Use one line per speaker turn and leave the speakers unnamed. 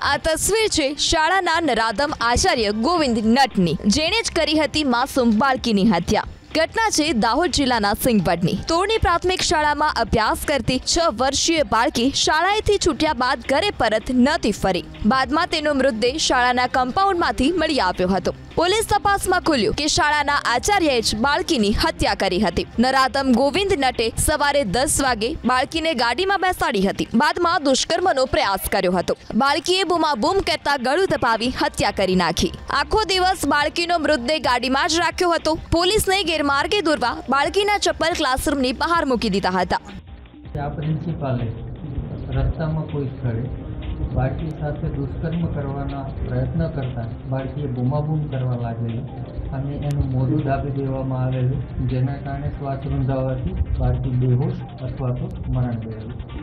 આ તસવીર છે શાળાના નરાધમ આચાર્ય ગોવિંદ નટની, જેણે જ કરી હતી માસૂમ બાળકીની હત્યા। घटना है दाहोद जिल्लाना सिंगवडनी तोड़नी प्राथमिक शाला में अभ्यास करती 6 वर्षीय बाळकी शाळाएथी छूट्या बाद घरे परत नती फरी। बादमां तेनो मृतदेह शाळाना कम्पाउंडमांथी मळी आव्यो हतो। पोलीस तपासमां खुल्युं के शाळाना आचार्यए ज बाळकीनी हत्या करी हती। नराधम गोविंद नटे सवारे 10 वागे बाळकीने गाडीमां बेसाडी हती। बादमां दुष्कर्मनो प्रयास कर्यो हतो। बाळकीए बूमाबूम करता गळुं दबावी हत्या करी नाखी। आखो दिवस बाळकीनो मृतदेह गाडीमां ज राख्यो हतो। पोलीसने गैरमार्गे दौरवा बाळकीना चप्पल क्लासरूमनी बहार मूकी दीधा हता।
आ प्रिंसिपाले रस्तामां कोई स्थळे बाळकी साथे दुष्कर्म करवाना प्रयत्न करता बाळकीए बूमाबूम करवा लागेली અને એનું મોઢું દાબી દેવામાં આવેલું, જેના કારણે શ્વાસ રૂંધાવાથી બાળકી બેહોશ અથવા તો મરણ ગયેલું।